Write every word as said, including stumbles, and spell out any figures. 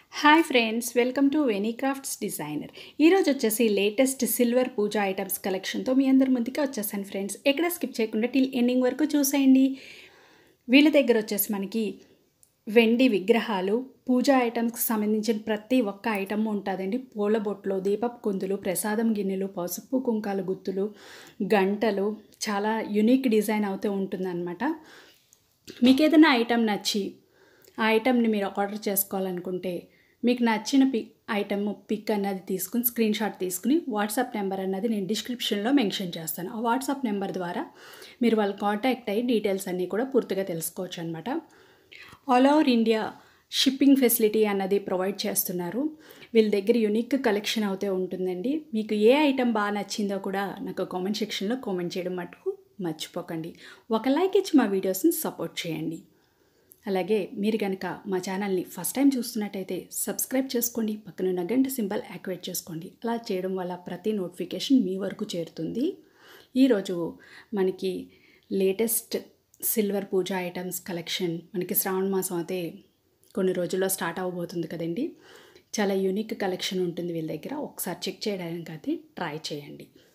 Hi friends, welcome to Veni crafts designer. ఈరోజు వచ్చేసి latest silver puja items కలెక్షన్తో మీ అందరి ముందుకి వచ్చేసాను ఫ్రెండ్స్. ఎక్కడ స్కిప్ చేయకుండా టిల్ ఎండింగ్ వరకు చూసేయండి. వీళ్ళ దగ్గర వచ్చేసి మనకి వెండి విగ్రహాలు, పూజా ఐటమ్స్కి సంబంధించిన ప్రతి ఒక్క ఐటమ్ ఉంటుందండి. పూల బొట్లు, దీపపు కుందులు, ప్రసాదం గిన్నెలు, పసుపు కుంకాల గుత్తులు, గంటలు, చాలా యూనిక్ డిజైన్ అవుతూ ఉంటుందన్నమాట. మీకు ఏదైనా ఐటమ్ నచ్చి ఆ ఐటమ్ని మీరు ఆర్డర్ చేసుకోవాలనుకుంటే మీకు నచ్చిన పిక్ ఐటమ్ పిక్ అన్నది తీసుకుని స్క్రీన్ షాట్ తీసుకుని వాట్సాప్ నెంబర్ అన్నది నేను డిస్క్రిప్షన్లో మెన్షన్ చేస్తాను. ఆ వాట్సాప్ నెంబర్ ద్వారా మీరు వాళ్ళు కాంటాక్ట్ అయ్యి డీటెయిల్స్ అన్నీ కూడా పూర్తిగా తెలుసుకోవచ్చు అనమాట. All over India shipping facility అన్నది ప్రొవైడ్ చేస్తున్నారు. వీళ్ళ దగ్గర యూనిక్ కలెక్షన్ అవుతే ఉంటుందండి. మీకు ఏ ఐటమ్ బాగా నచ్చిందో కూడా నాకు కామెంట్ సెక్షన్లో కామెంట్ చేయడం మటుకు మర్చిపోకండి. ఒక లైక్ ఇచ్చి మా వీడియోస్ని సపోర్ట్ చేయండి. అలాగే మీరు కనుక మా ఛానల్ని ఫస్ట్ టైం చూస్తున్నట్టయితే సబ్స్క్రైబ్ చేసుకోండి, పక్కనున్న గంట సింబల్ యాక్టివేట్ చేసుకోండి. అలా చేయడం వల్ల ప్రతి నోటిఫికేషన్ మీ వరకు చేరుతుంది. ఈరోజు మనకి latest silver puja items collection మనకి శ్రావణ మాసం అయితే కొన్ని రోజుల్లో స్టార్ట్ అవ్వబోతుంది కదండి. చాలా యూనిక్ కలెక్షన్ ఉంటుంది వీళ్ళ దగ్గర. ఒకసారి చెక్ చేయడానికి అయితే ట్రై చేయండి.